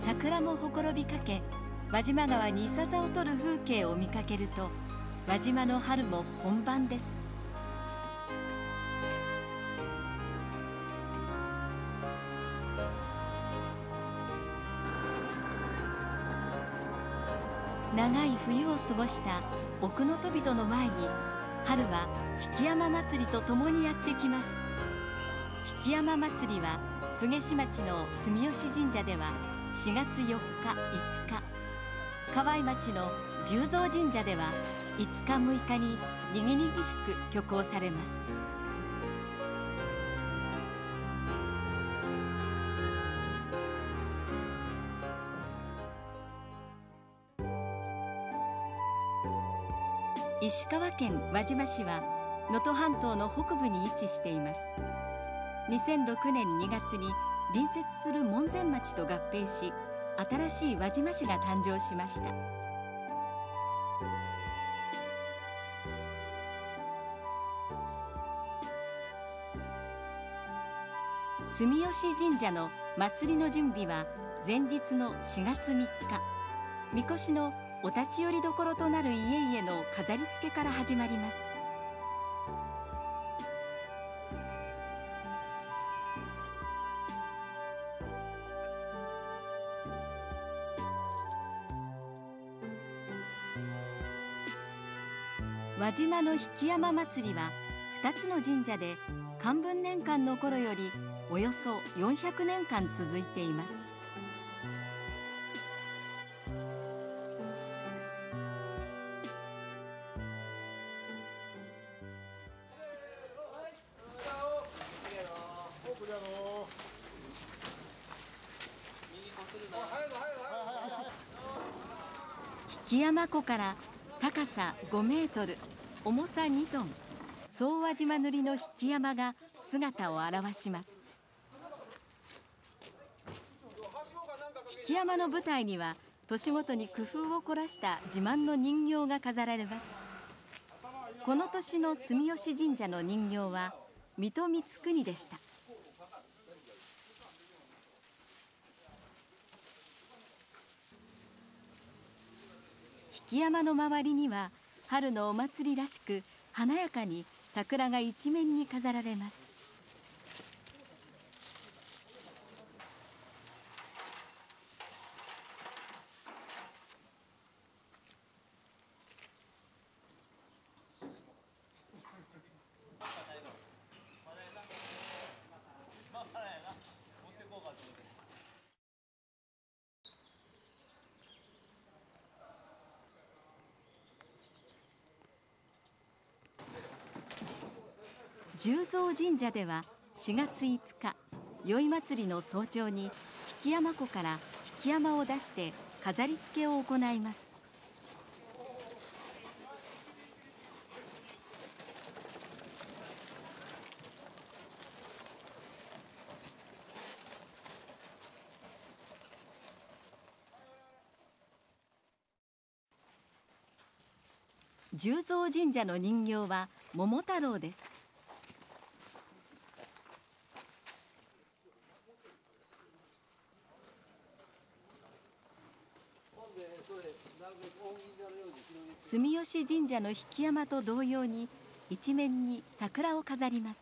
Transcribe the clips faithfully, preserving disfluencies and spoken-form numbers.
桜もほころびかけ、輪島川にいさざを取る風景を見かけると、輪島の春も本番です。長い冬を過ごした奥能登人の前に、春は引山祭りとともにやってきます。引山祭りは鳳至町の住吉神社ではしがつよっか、いつか、河合町の十三神社ではいつか、むいかににぎにぎしく挙行されます。石川県輪島市は能登半島の北部に位置しています。にせんろくねんにがつに隣接する門前町と合併し、新しい輪島市が誕生しました。住吉神社の祭りの準備は前日のしがつみっか、神輿のお立ち寄り所となる家々の飾り付けから始まります。輪島の引山祭りはふたつの神社で漢文年間の頃よりおよそよんひゃくねんかん続いています。引山湖から高さごメートル、重さにトン、総輪島塗の引山が姿を現します。引山の舞台には年ごとに工夫を凝らした自慢の人形が飾られます。この年の住吉神社の人形は水戸光圀でした。引山の周りには春のお祭りらしく華やかに桜が一面に飾られます。十三神社ではしがついつか、宵祭りの早朝に引山湖から引山を出して飾り付けを行います。十三神社の人形は桃太郎です。住吉神社の引山と同様に一面に桜を飾ります。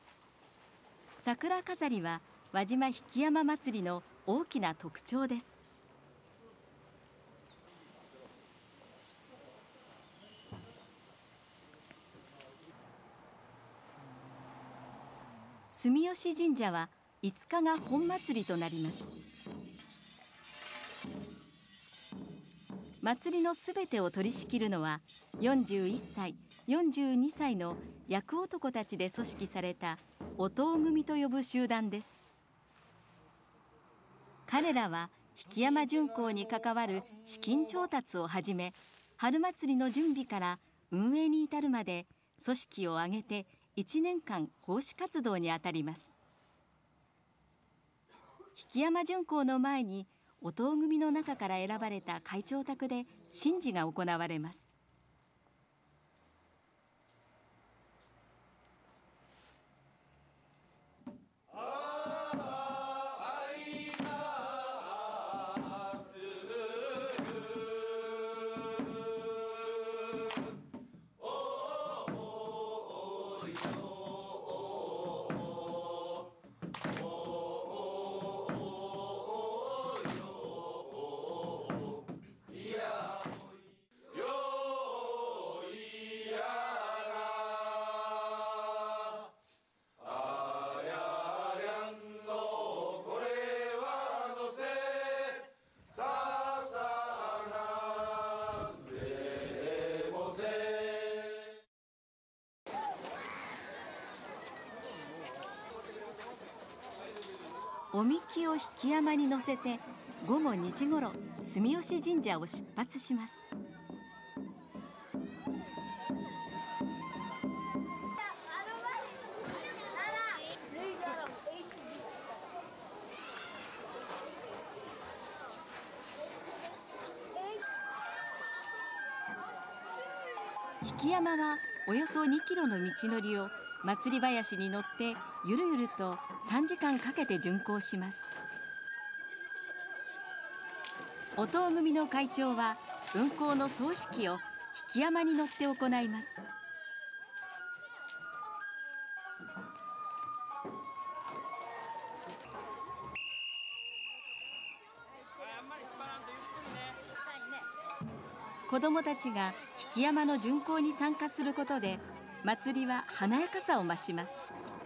桜飾りは輪島引山祭りの大きな特徴です。住吉神社はいつかが本祭りとなります。祭りのすべてを取り仕切るのはよんじゅういっさい、よんじゅうにさいの役男たちで組織されたお頭組と呼ぶ集団です。彼らは引山巡行に関わる資金調達をはじめ、春祭りの準備から運営に至るまで組織を挙げていちねんかん奉仕活動にあたります。引山巡行の前にお頭組の中から選ばれた会長宅で神事が行われます。 おみきを引山に乗せてごごにじごろ住吉神社を出発します。引山はおよそにキロの道のりを祭り囃子に乗ってゆるゆるとさんじかんかけて巡行します。お塔組の会長は運行の総指揮を引山に乗って行います。子どもたちが引山の巡行に参加することで祭りは華やかさを増します。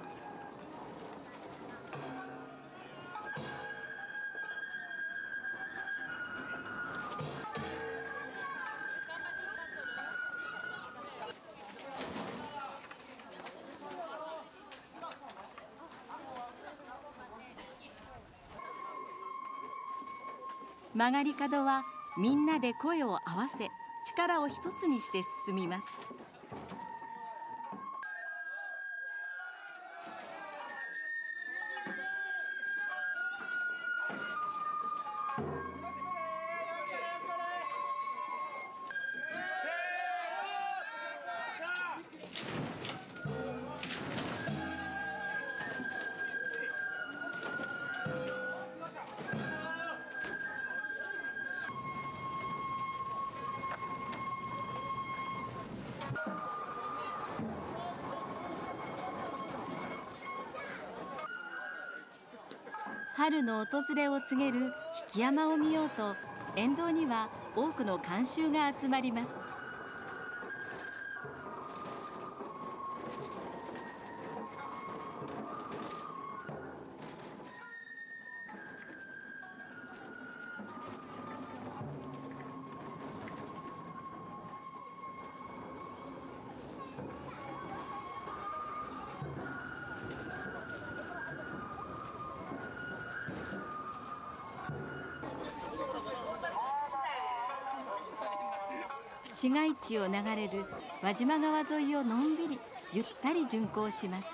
曲がり角はみんなで声を合わせ力を一つにして進みます。春の訪れを告げる引山を見ようと沿道には多くの観衆が集まります。市街地を流れる輪島川沿いをのんびりゆったり巡行します。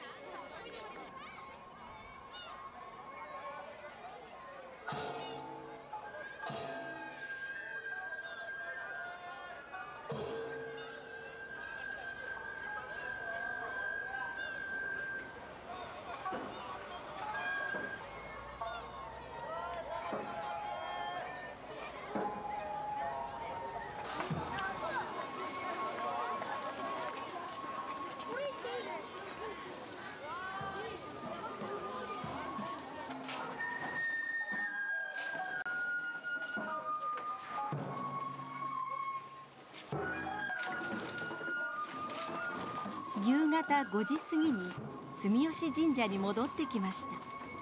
夕方ごじ過ぎに住吉神社に戻ってきました。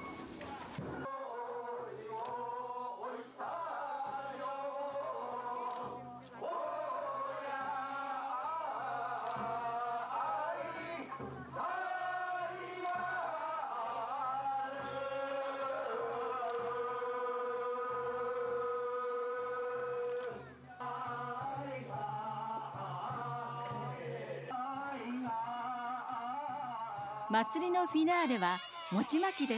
祭りのフィナーレは餅まきです。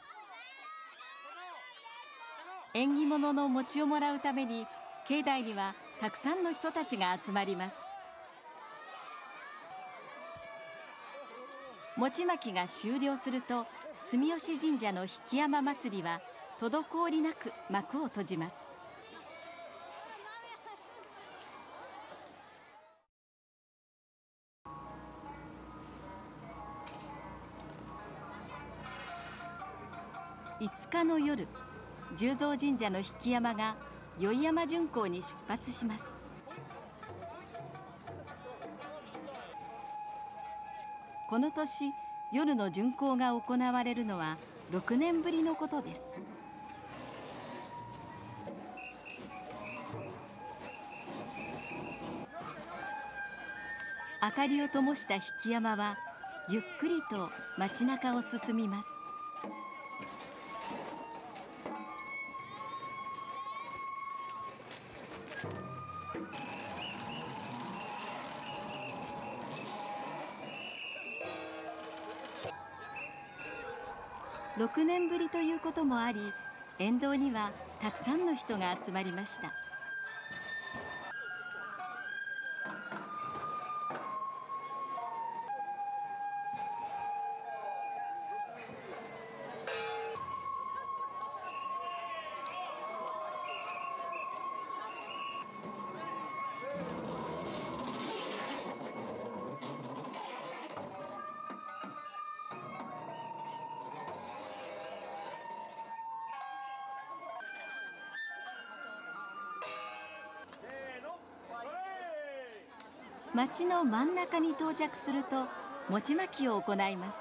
縁起物の餅をもらうために境内にはたくさんの人たちが集まります。餅まきが終了すると住吉神社の引山祭りは滞りなく幕を閉じます。いつかの夜、十三神社の引山が宵山巡行に出発します。この年、夜の巡行が行われるのはろくねんぶりのことです。明かりを灯した引山はゆっくりと街中を進みます。 ろくねんぶりということもあり、沿道にはたくさんの人が集まりました。町の真ん中に到着すると餅まきを行います。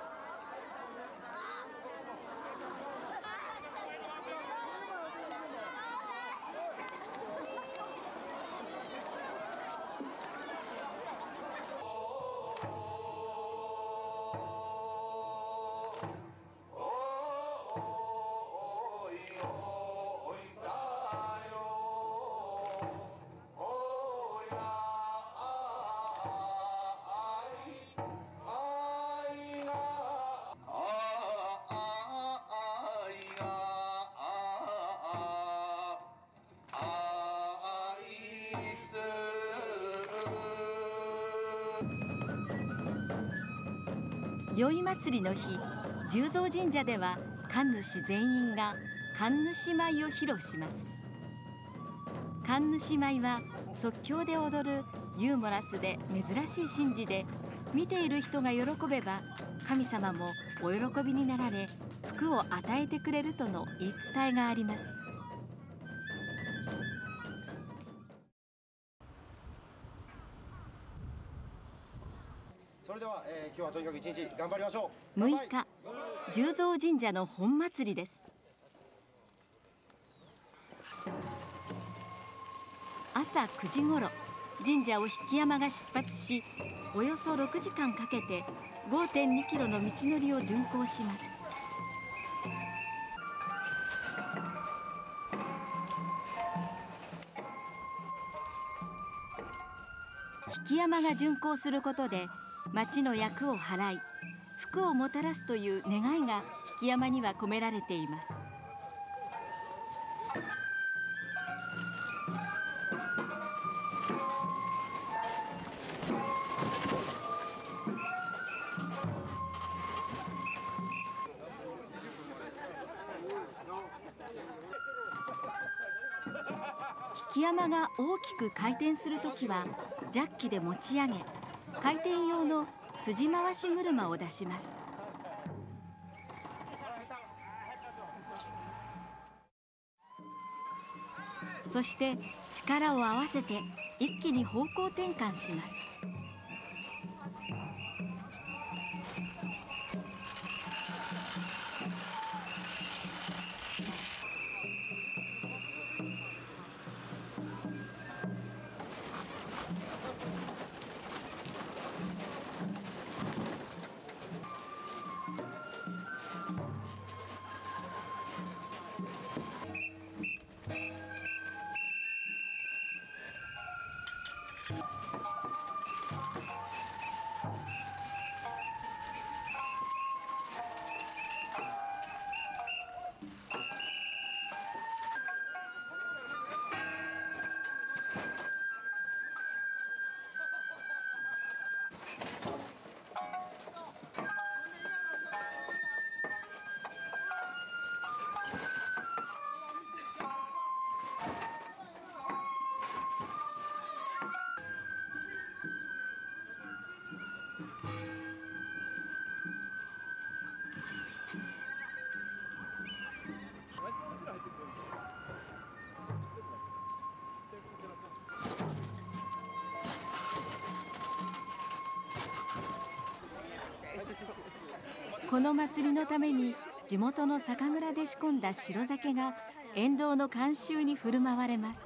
宵祭りの日、十三神社では神主全員が神主舞を披露します。神主舞は即興で踊るユーモラスで珍しい神事で、見ている人が喜べば神様もお喜びになられ、福を与えてくれるとの言い伝えがあります。 それでは、えー、今日はとにかく一日頑張りましょう。 むいか、十三神社の本祭りです。朝くじごろ、神社を曳山が出発し、およそろくじかんかけて ごてんにキロの道のりを巡行します。曳山が巡行することで町の厄を払い、福をもたらすという願いが曳山には込められています。曳山が大きく回転するときはジャッキで持ち上げ、回転用の辻回し車を出します。そして力を合わせて一気に方向転換します。この祭りのために地元の酒蔵で仕込んだ白酒が沿道の観衆に振る舞われます。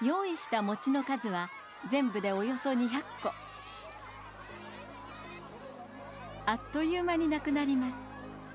用意した餅の数は全部でおよそにひゃっこ。あっという間になくなります。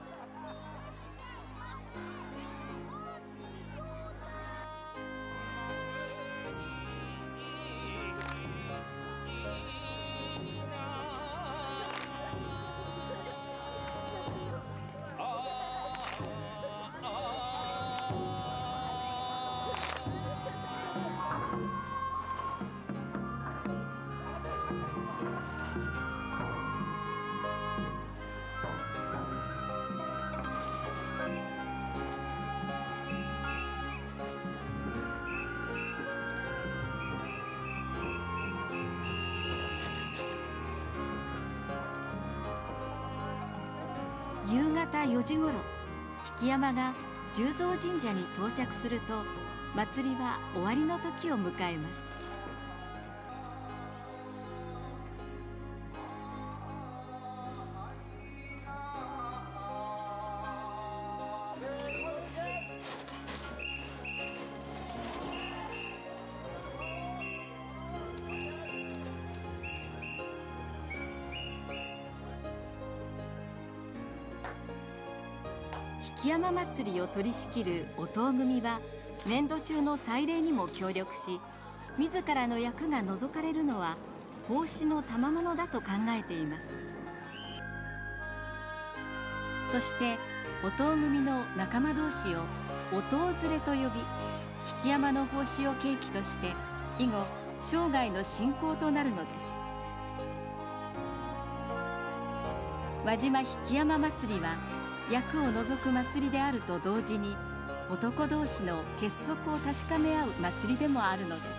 夕方よじごろ、曳山が十三神社に到着すると、祭りは終わりの時を迎えます。曳山祭りを取り仕切るお頭組は年度中の祭礼にも協力し、自らの役が除かれるのは奉仕の賜物だと考えています。そしてお頭組の仲間同士をお頭連れと呼び、曳山の奉仕を契機として以後生涯の信仰となるのです。輪島曳山祭りは役を除く祭りであると同時に、男同士の結束を確かめ合う祭りでもあるのです。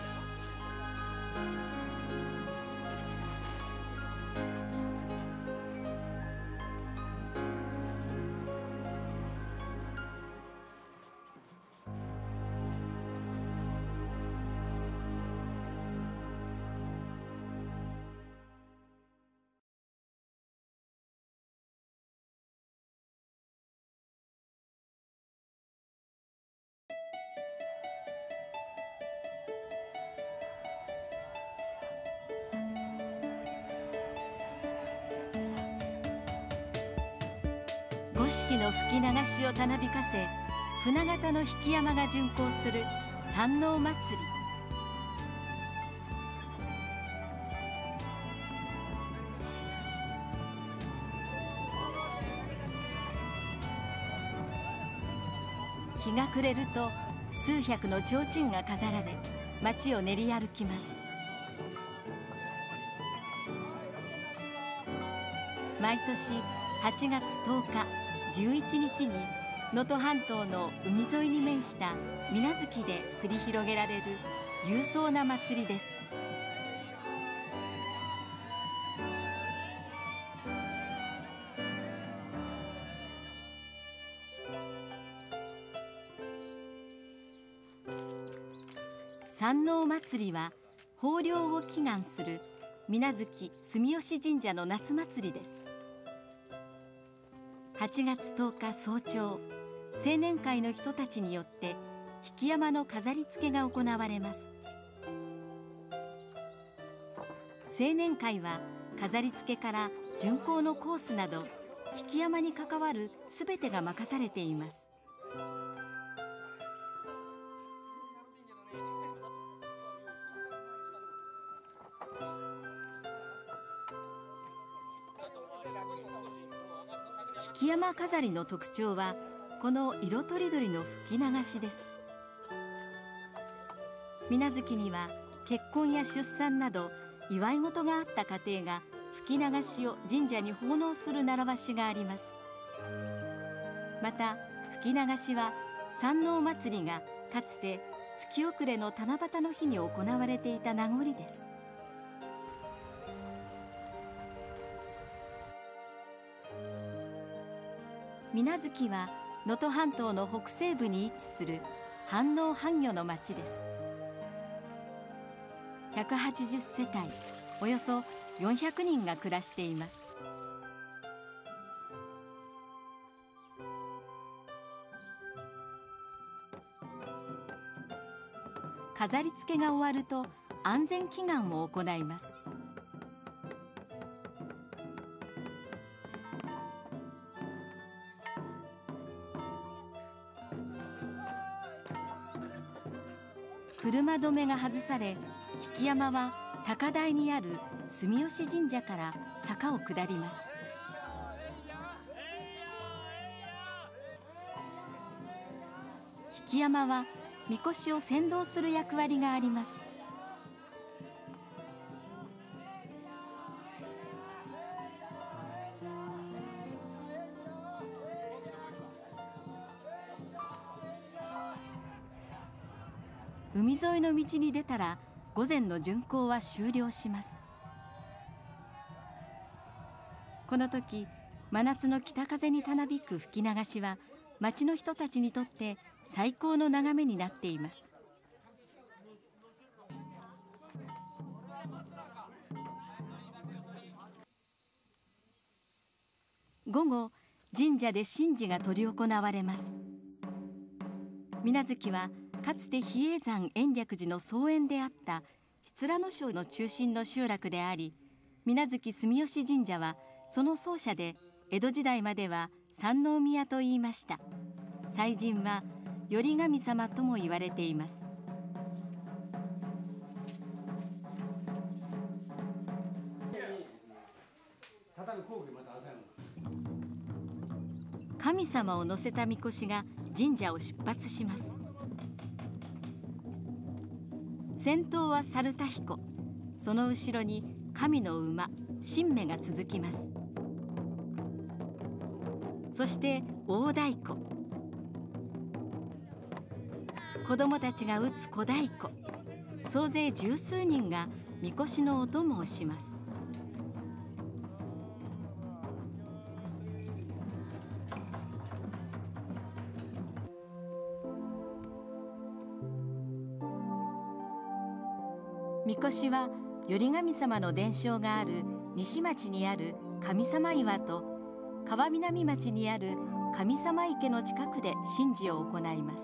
五色の吹き流しをたなびかせ、船形の曳山が巡行する山王祭り。日が暮れると数百の提灯が飾られ、街を練り歩きます。毎年はちがつとおか、じゅういちにちに能登半島の海沿いに面した水無月で繰り広げられる勇壮な祭りです。山王祭りは豊漁を祈願する水無月住吉神社の夏祭りです。はちがつとおか早朝、青年会の人たちによって曳山の飾り付けが行われます。青年会は飾り付けから巡行のコースなど曳山に関わるすべてが任されています。曳山飾りの特徴はこの色とりどりの吹き流しです。水無月には結婚や出産など祝い事があった家庭が吹き流しを神社に奉納する習わしがあります。また吹き流しは山王祭りがかつて月遅れの七夕の日に行われていた名残です。水無月は能登半島の北西部に位置する飯能半魚の町です。ひゃくはちじゅっせたい、およそよんひゃくにんが暮らしています。 飾り付けが終わると安全祈願を行います。車止めが外され、曳山は高台にある住吉神社から坂を下ります。曳山はみこしを先導する役割があります。海沿いの道に出たら午前の巡行は終了します。この時、真夏の北風にたなびく吹き流しは町の人たちにとって最高の眺めになっています。午後、神社で神事が執り行われます。水無月はかつて比叡山延暦寺の総園であった七良野省の中心の集落であり、水無月住吉神社はその総社で江戸時代までは三宮と言いました。祭神は頼神様とも言われています。神様を乗せた神輿が神社を出発します。先頭は猿田彦、その後ろに神の馬神馬が続きます。そして大太鼓、子どもたちが打つ小太鼓、総勢十数人が神輿のお供をします。神輿は頼神様の伝承がある西町にある神様岩と川南町にある神様池の近くで神事を行います。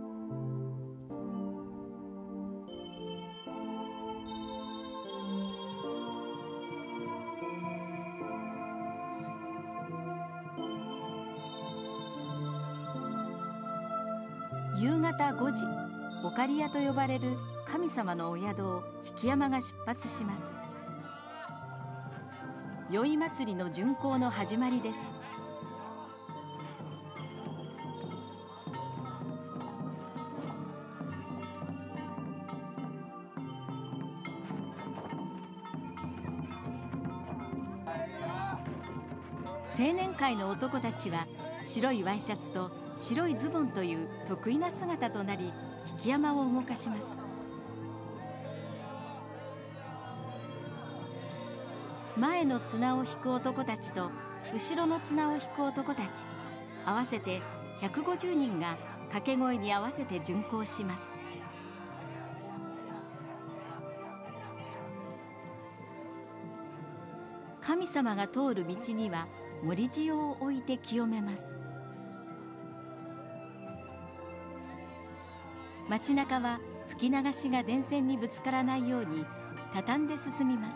夕方ごじ、おかりやと呼ばれる神様のお宿を曳山が出発します。宵祭りの巡行の始まりです。青年会の男たちは白いワイシャツと白いズボンという得意な姿となり、曳山を動かします。前の綱を引く男たちと後ろの綱を引く男たち、合わせてひゃくごじゅうにんが掛け声に合わせて巡行します。神様が通る道には盛り塩を置いて清めます。街中は吹き流しが電線にぶつからないように畳んで進みます。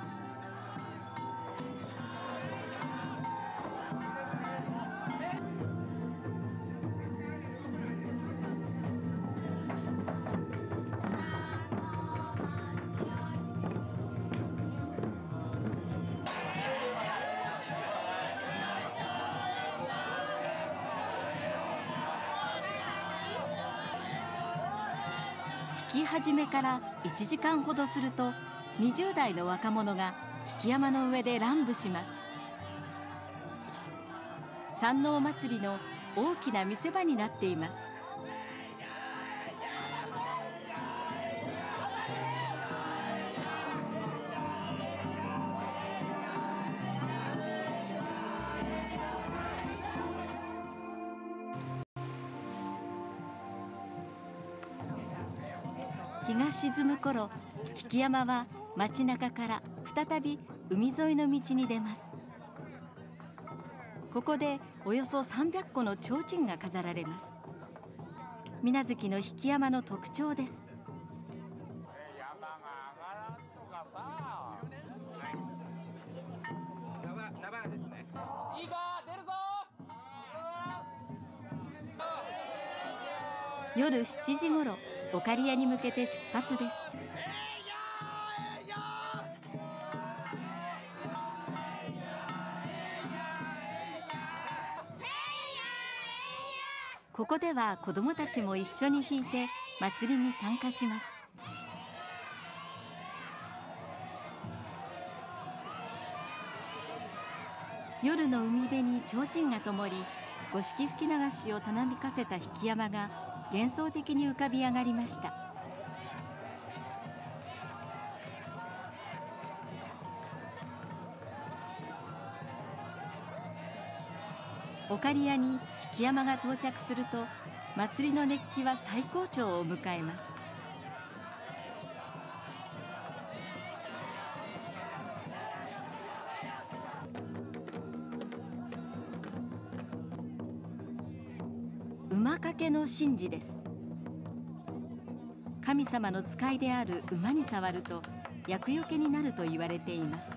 引き始めからいちじかんほどすると、にじゅう代の若者が曳山の上で乱舞します。山王祭りの大きな見せ場になっています。日が沈む頃、曳山は街中から再び海沿いの道に出ます。ここでおよそさんびゃっこの提灯が飾られます。水無月の曳山の特徴です。 夜しちじごろ、オカリヤに向けて出発です。ここでは子どもたちも一緒に弾いて祭りに参加します。夜の海辺に提灯が灯り、五色吹き流しをたなびかせた曳山が幻想的に浮かび上がりました。オカリヤに曳山が到着すると、祭りの熱気は最高潮を迎えます。馬掛けの神事です。神様の使いである馬に触ると厄除けになると言われています。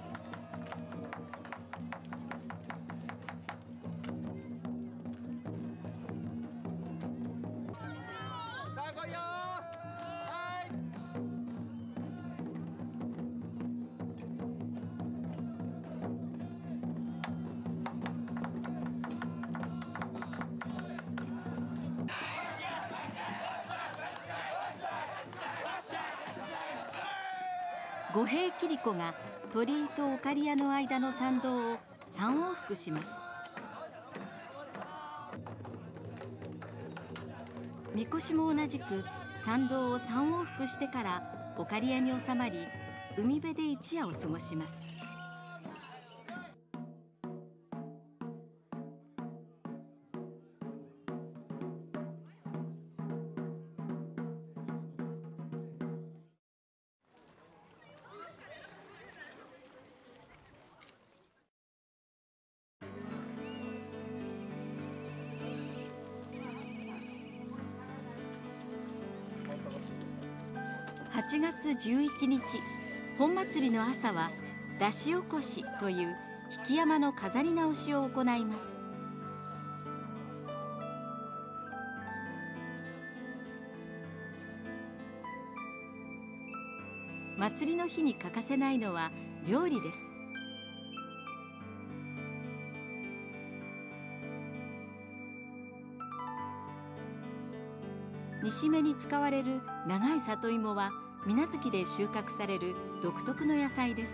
五兵切子が鳥居とオカリヤの間の参道を三往復します。みこしも同じく参道を三往復してからオカリヤに収まり、海辺で一夜を過ごします。はちがつじゅういちにち、本祭りの朝は出し起こしという曳山の飾り直しを行います。祭りの日に欠かせないのは料理です。煮しめに使われる長い里芋は水無月で収穫される独特の野菜です。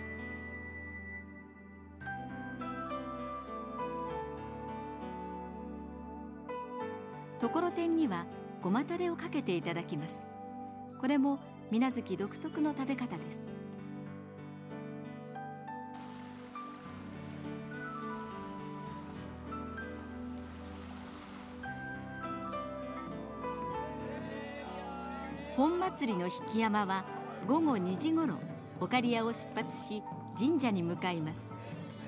ところてんにはごまたれをかけていただきます。これも水無月独特の食べ方です。本祭りの曳山はごごにじごろ、オカリヤを出発し神社に向かいます。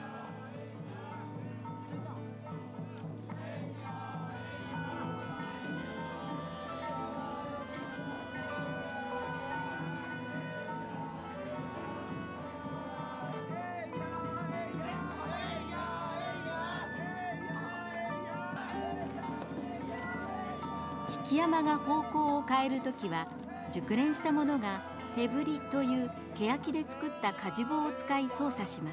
曳山が方向を変えるときは、熟練した者が手振りという欅で作ったかじ棒を使い操作します。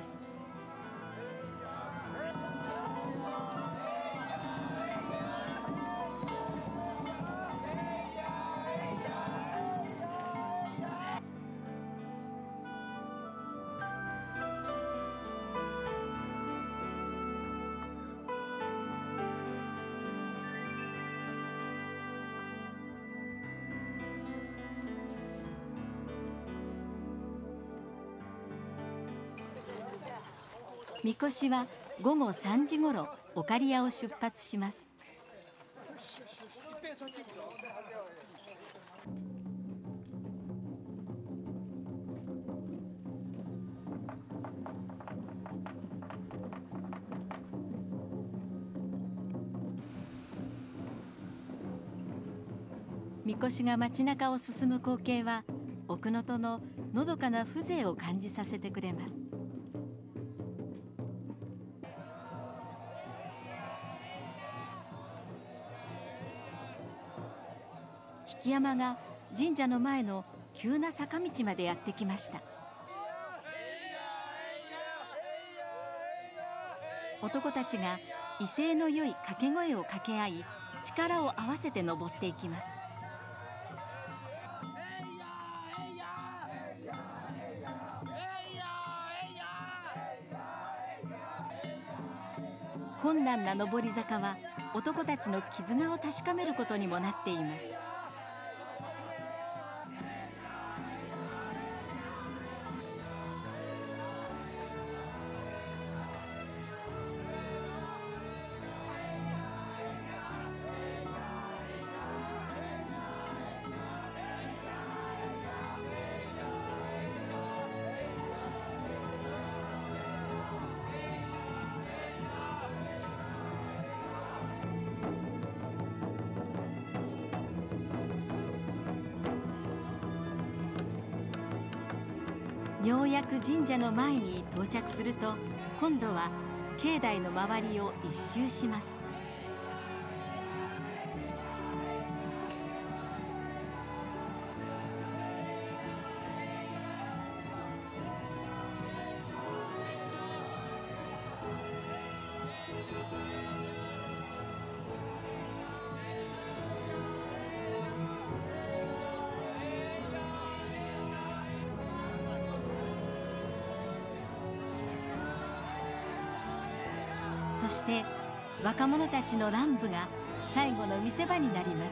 みこしはごごさんじごろ、オカリヤを出発します。みこしが街中を進む光景は、奥能登ののどかな風情を感じさせてくれます。 曳山が神社の前の急な坂道までやってきました。男たちが威勢の良い掛け声を掛け合い、力を合わせて登っていきます。困難な上り坂は男たちの絆を確かめることにもなっています。ようやく神社の前に到着すると、今度は境内の周りを一周します。そして若者たちの乱舞が最後の見せ場になります。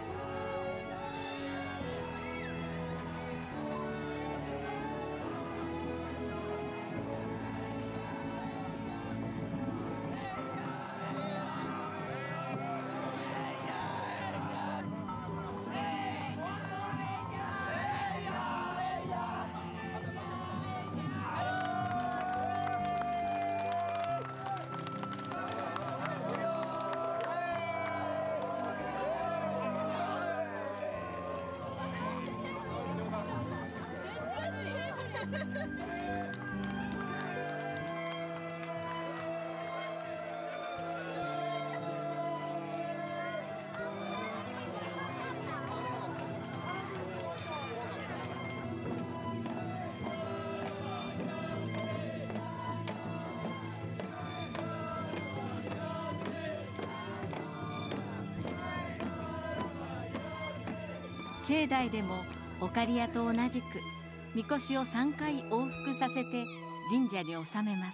境内でもオカリヤと同じくみこしをさんかい往復させて神社に納めます。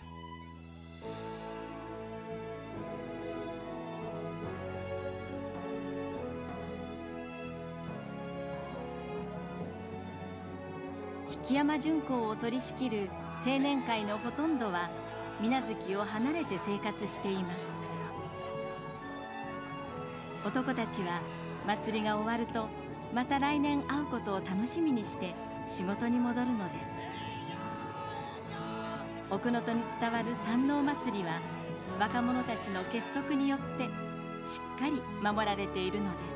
曳山巡行を取り仕切る青年会のほとんどは水無月を離れて生活しています。男たちは祭りが終わるとまた来年会うことを楽しみにして仕事に戻るのです。奥能登に伝わる山王祭りは若者たちの結束によってしっかり守られているのです。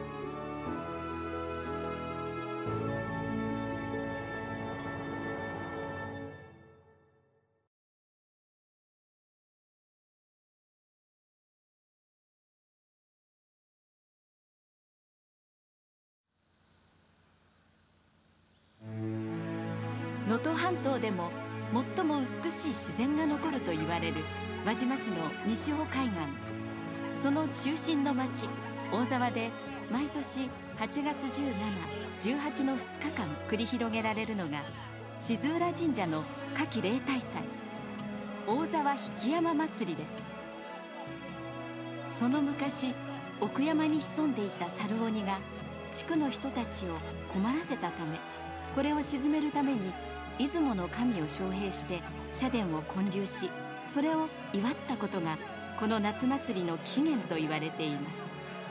能登半島でも最も美しい自然が残ると言われる輪島市の西尾海岸、その中心の町大沢で毎年はちがつじゅうしち、じゅうはちのふつかかん繰り広げられるのが静浦神社の夏季例大祭、大沢曳山祭りです。その昔奥山に潜んでいた猿鬼が地区の人たちを困らせたため、これを鎮めるために出雲の神を招聘して社殿を建立し、それを祝ったことがこの夏祭りの起源と言われています。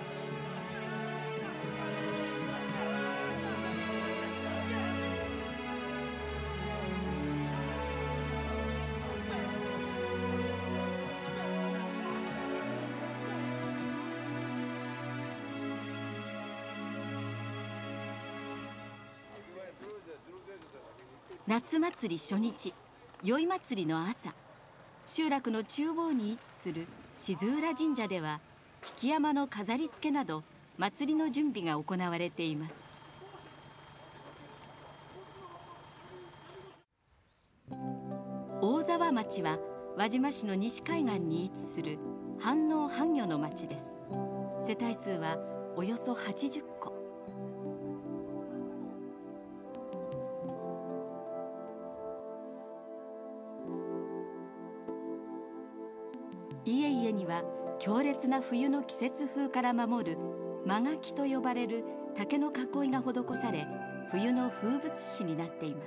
夏祭り初日、宵祭りの朝、集落の中央に位置する静浦神社では曳山の飾り付けなど祭りの準備が行われています。 大沢町は輪島市の西海岸に位置する半農半漁の町です。世帯数はおよそはちじゅっこ。家々には強烈な冬の季節風から守る間垣と呼ばれる竹の囲いが施され、冬の風物詩になっています。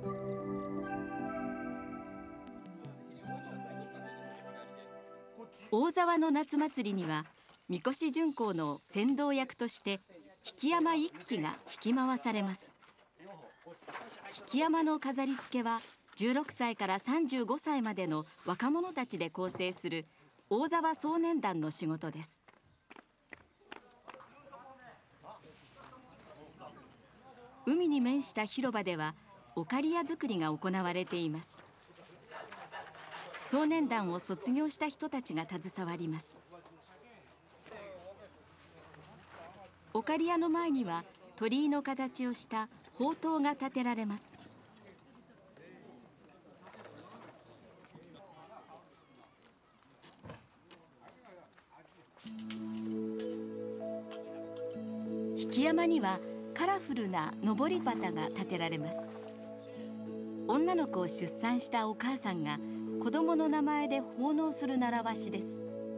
大沢の夏祭りには神輿巡行の先導役として曳山一揆が引き回されます。曳山の飾り付けはじゅうろくさいからさんじゅうごさいまでの若者たちで構成する大沢壮年団の仕事です。海に面した広場ではオカリヤ作りが行われています。壮年団を卒業した人たちが携わります。オカリヤの前には鳥居の形をした宝塔が建てられます。曳山にはカラフルな登り旗が建てられます。女の子を出産したお母さんが子供の名前で奉納する習わしです。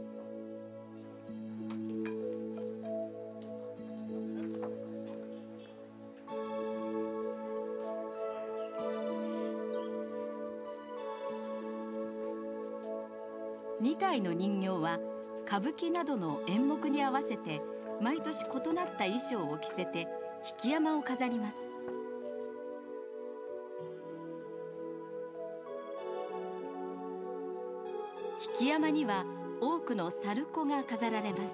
にたいの人形は歌舞伎などの演目に合わせて毎年異なった衣装を着せて曳山を飾ります。曳山には多くの猿子が飾られます。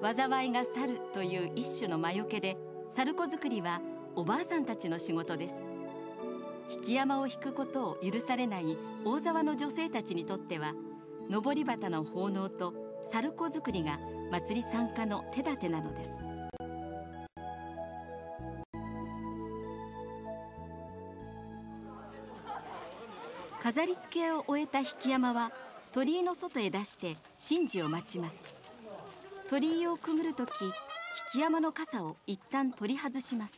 災いが去るという一種の魔除けで、猿子作りはおばあさんたちの仕事です。曳山を引くことを許されない大沢の女性たちにとっては、登り旗の奉納と猿子作りが祭り参加の手立てなのです。飾り付けを終えた曳山は鳥居の外へ出して神事を待ちます。鳥居をくぐるとき、曳山の傘を一旦取り外します。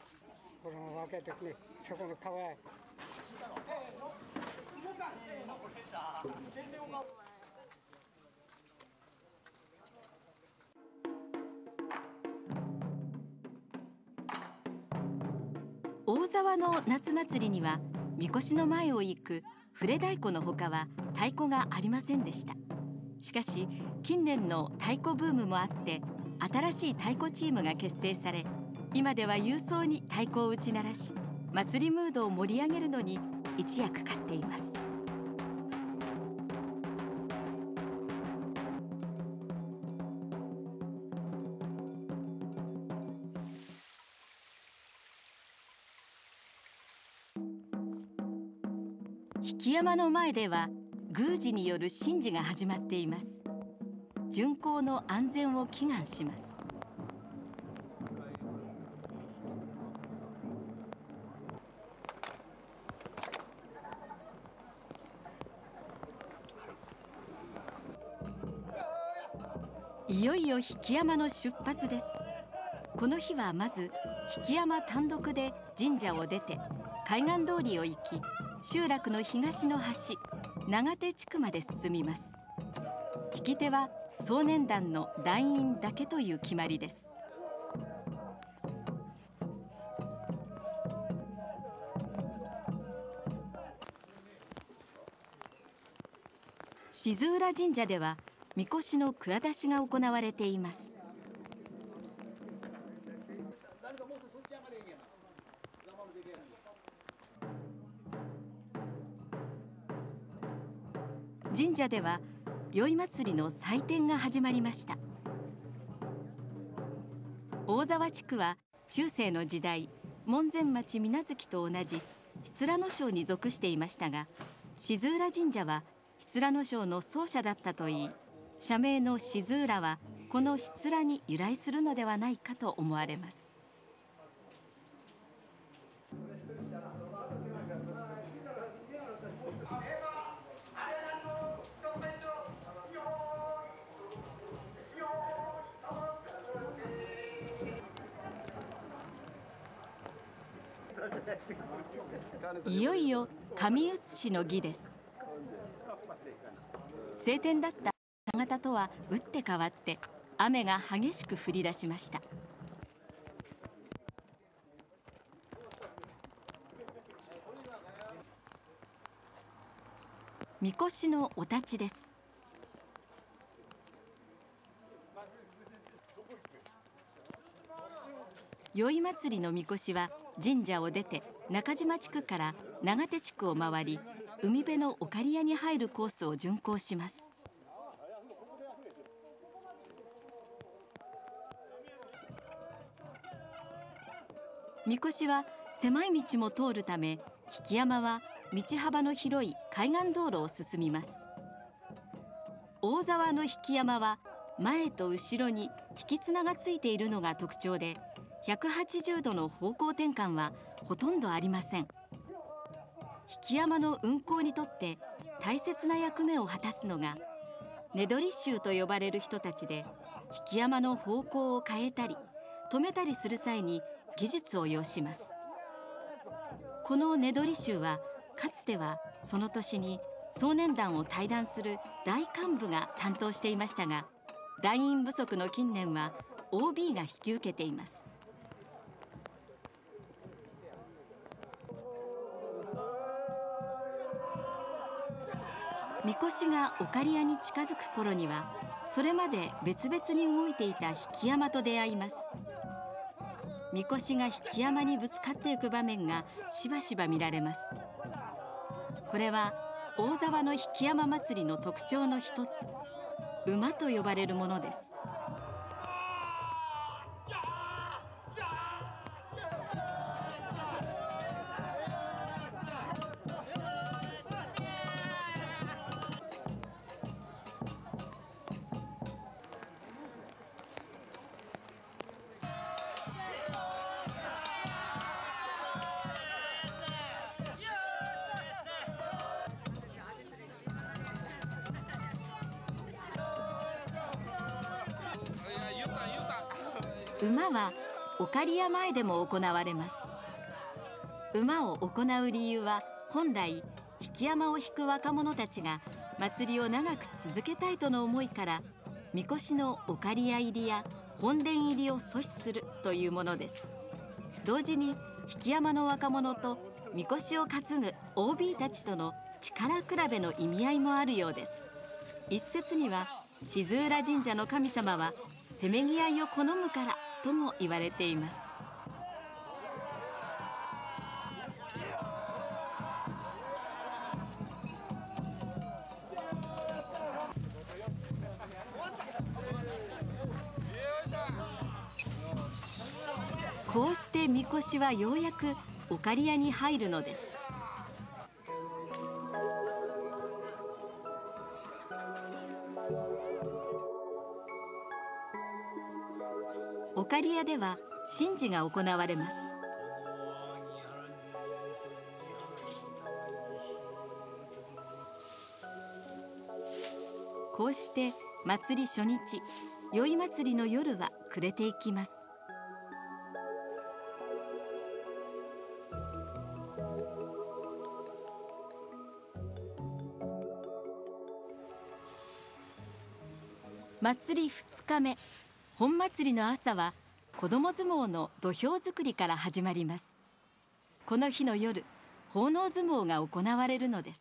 大沢の夏祭りには神輿の前を行く触れ太鼓のほかは太鼓がありませんでした。しかし近年の太鼓ブームもあって新しい太鼓チームが結成され、今では勇壮に太鼓を打ち鳴らし、祭りムードを盛り上げるのに一役買っています。曳山の前では宮司による神事が始まっています。巡行の安全を祈願します。いよいよ曳山の出発です。この日はまず曳山単独で神社を出て海岸通りを行き、集落の東の端長手地区まで進みます。引き手は壮年団の団員だけという決まりです。静浦神社では神輿の蔵出しが行われています。神社では宵祭りの祭典が始まりました。大沢地区は中世の時代、門前町水無月と同じ失羅の省に属していましたが、静浦神社は失羅の省の宗社だったといい、社名の静浦はこの失羅に由来するのではないかと思われます。 いよいよ神写しの儀です。晴天だった朝方とは打って変わって雨が激しく降り出しました。みこしのお立ちです。宵祭りのみこしは神社を出て中島地区から長手地区を回り、海辺の岡利屋に入るコースを巡行します。みこしは狭い道も通るため、曳山は道幅の広い海岸道路を進みます。大沢の曳山は前と後ろに引き綱がついているのが特徴で、ひゃくはちじゅうどの方向転換はほとんどありません。曳山の運行にとって大切な役目を果たすのが根取り衆と呼ばれる人たちで、曳山の方向を変えたり止めたりする際に技術を要します。この根取り衆はかつてはその年に総年団を退団する大幹部が担当していましたが、団員不足の近年は オービー が引き受けています。みこしが岡利屋に近づく頃には、それまで別々に動いていた曳山と出会います。みこしが曳山にぶつかっていく場面がしばしば見られます。これは大沢の曳山祭りの特徴の一つ、馬と呼ばれるものです。馬は岡利屋前でも行われます。馬を行う理由は、本来曳山を引く若者たちが祭りを長く続けたいとの思いから、みこしの岡利屋入りや本殿入りを阻止するというものです。同時に曳山の若者とみこしを担ぐ オービー たちとの力比べの意味合いもあるようです。一説には静浦神社の神様はせめぎ合いを好むからとも言われています。こうしてみこしはようやく岡利屋に入るのです。岡利屋では神事が行われます。こうして祭り初日、宵祭りの夜は暮れていきます。祭りふつかめ、本祭りの朝は子ども相撲の土俵作りから始まります。この日の夜、奉納相撲が行われるのです。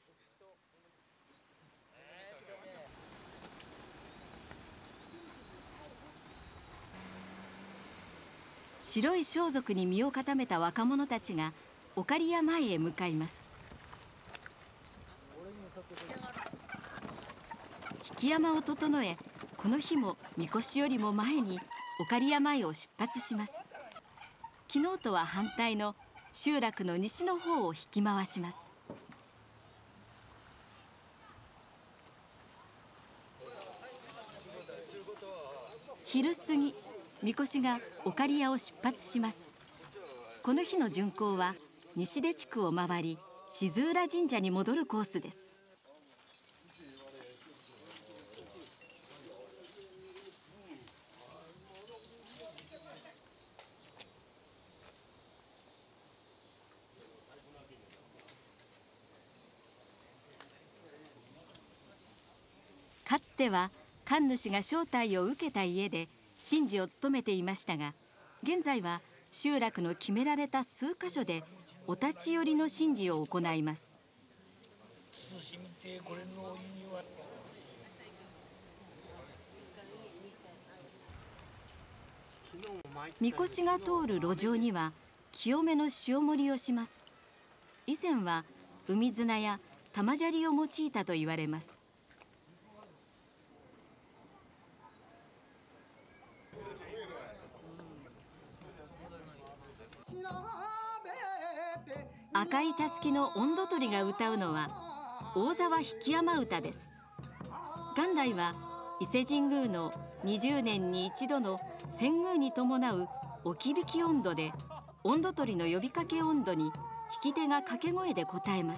白い装束に身を固めた若者たちが岡利屋前へ向かいます。曳山を整え、この日もみこしよりも前に岡利屋前を出発します。昨日とは反対の集落の西の方を引き回します。昼過ぎ、みこしが岡利屋を出発します。この日の巡行は西出地区を回り、静浦神社に戻るコースです。 かつては神主が招待を受けた家で神事を務めていましたが、現在は集落の決められた数箇所でお立ち寄りの神事を行います。みこしが通る路上には清めの塩盛りをします。以前は海綱や玉砂利を用いたと言われます。赤いたすきの音頭取りが歌うのは大沢曳山歌です。元来は伊勢神宮のにじゅうねんに一度の遷宮に伴う置き引き音頭で、音頭取りの呼びかけ音頭に引き手が掛け声で応えます。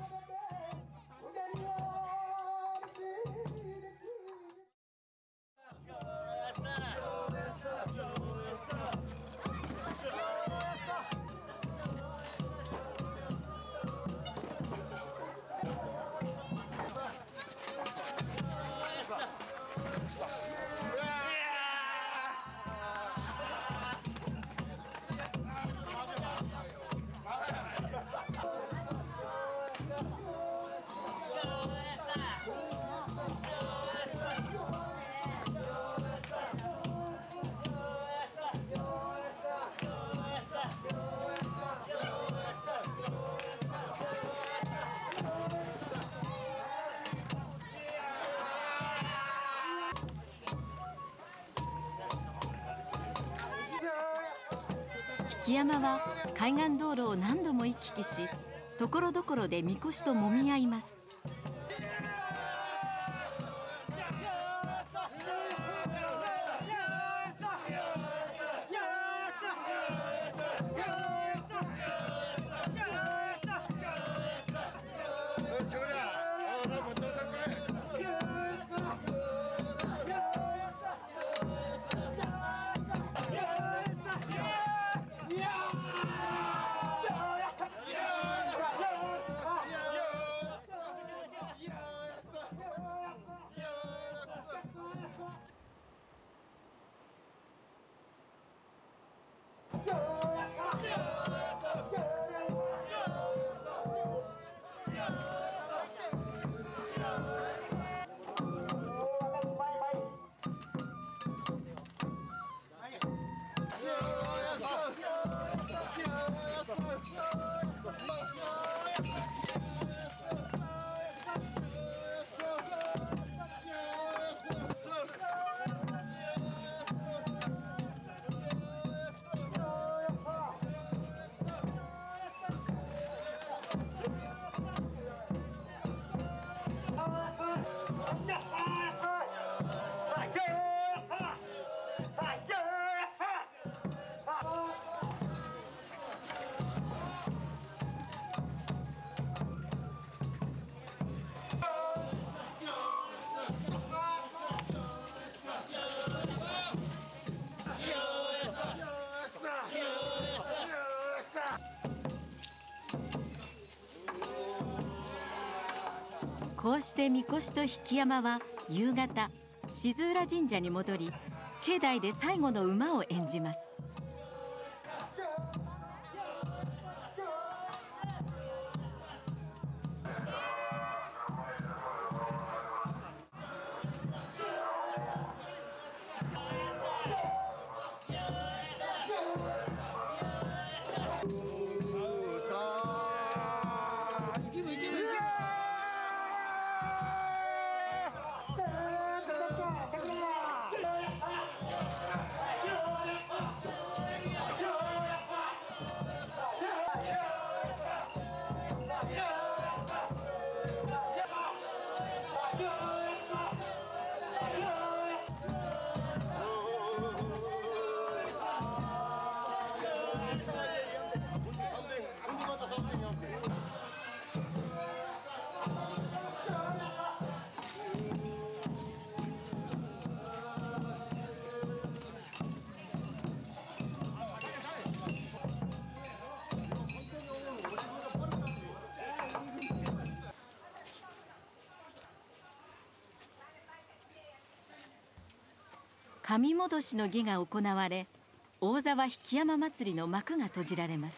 曳山は海岸道路を何度も行き来し、ところどころでみこしともみ合います。こうしてみこしと曳山は夕方静浦神社に戻り、境内で最後の馬を演じます。 神戻しの儀が行われ、大沢曳山祭りの幕が閉じられます。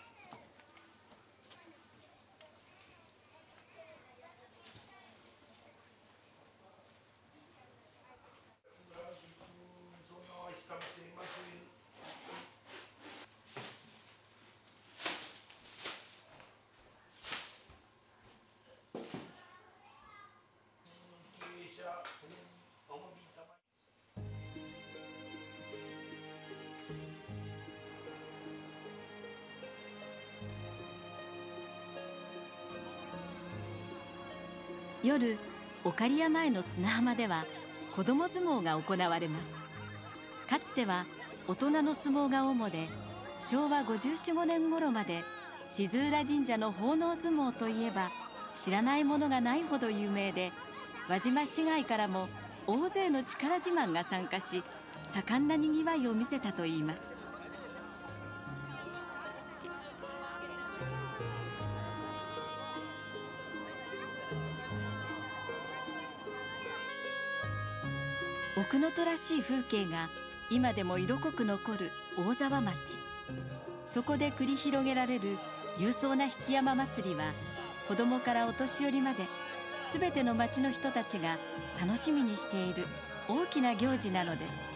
夜、岡山への砂浜では子ども相撲が行われます。かつては大人の相撲が主で、しょうわごじゅうよん、ごねん頃まで静浦神社の奉納相撲といえば知らないものがないほど有名で、輪島市外からも大勢の力自慢が参加し、盛んなにぎわいを見せたといいます。奥能登らしい風景が今でも色濃く残る大沢町。そこで繰り広げられる勇壮な曳山祭りは、子どもからお年寄りまで全ての町の人たちが楽しみにしている大きな行事なのです。